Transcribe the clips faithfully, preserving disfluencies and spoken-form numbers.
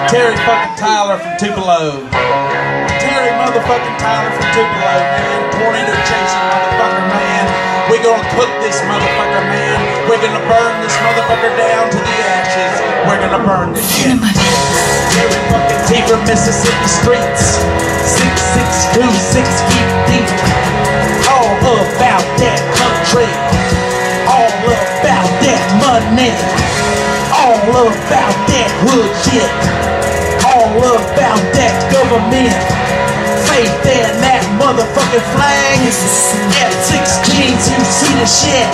Terry fucking Tyler from Tupelo. Terry motherfucking Tyler from Tupelo, man. Tornado chasing motherfucker, man. We're gonna cook this motherfucker, man. We're gonna burn this motherfucker down to the ashes. We're gonna burn this shit. Terry fucking T from Mississippi streets. Six, six, two, six feet deep. All about that country. All about that money. All about that hood shit. All about that government. Faith in that motherfucking flag. F sixteens, you see the shit.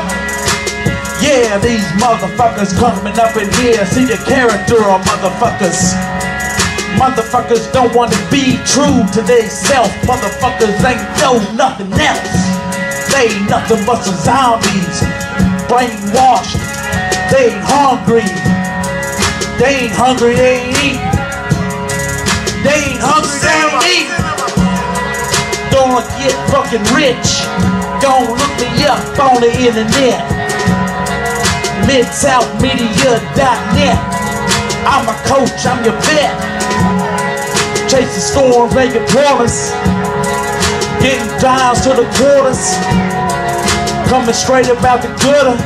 Yeah, these motherfuckers coming up in here. See the character of motherfuckers. Motherfuckers don't want to be true to their self. Motherfuckers ain't know nothing else. They ain't nothing but some zombies. Brainwashed. They ain't hungry. They ain't hungry, they ain't eating. They ain't hungry, they ain't eating. Gonna get fucking rich. Gonna look me up on the internet. mid south media dot net. I'm a coach, I'm your vet. Chasing storms, making quarters. Getting dials to the quarters. Coming straight about the gutter.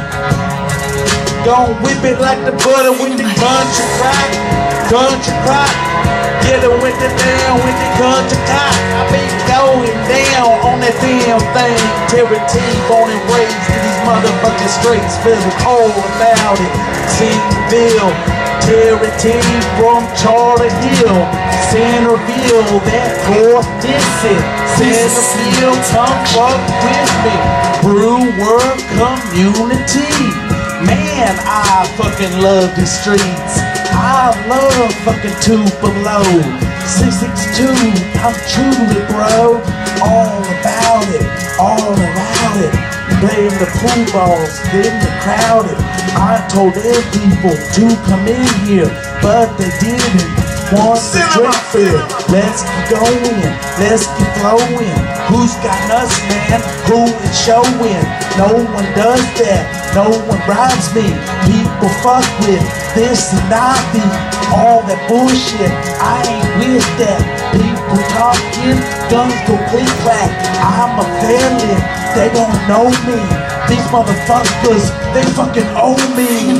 Gon' whip it like the butter with the country rock, country rock. Get it with the down with the country cock. I be going down on that damn thing. Terry T born and raised in these motherfucking streets, feeling all about it. Centerville, Terry T from Charlie Hill, Centerville, that fourth district. Centerville, come fuck with me. Brewer community. Man, I fucking love the streets. I love fucking Tupelo. six six two, I'm truly bro. All about it, all about it. Playing the pool balls, getting the crowded. I told them people to come in here, but they didn't want the drink fair. Let's keep going, let's keep flowing. Who's got us, man? Who is showing? No one does that, no one rides me. People fuck with this and I be all that bullshit. I ain't with that. People talking, guns go click clack. I'm a felon, they don't know me. These motherfuckers, they fucking owe me.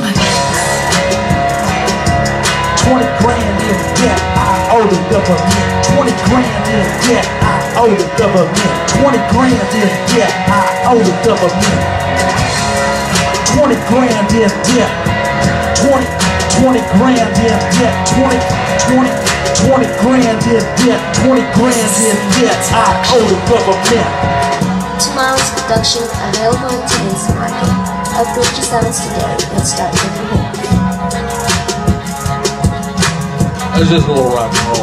Twenty grand in debt, I owe the government. Twenty grand in debt, I owe the government. Twenty grand in debt, I owe the government. Twenty grand in debt. Twenty, twenty grand in debt. Twenty, twenty, twenty grand in debt. Twenty grand in debt, I owe the government. Tomorrow's production available in today's market. Upgrade your sounds today and start with your home. It's just a little rock and roll.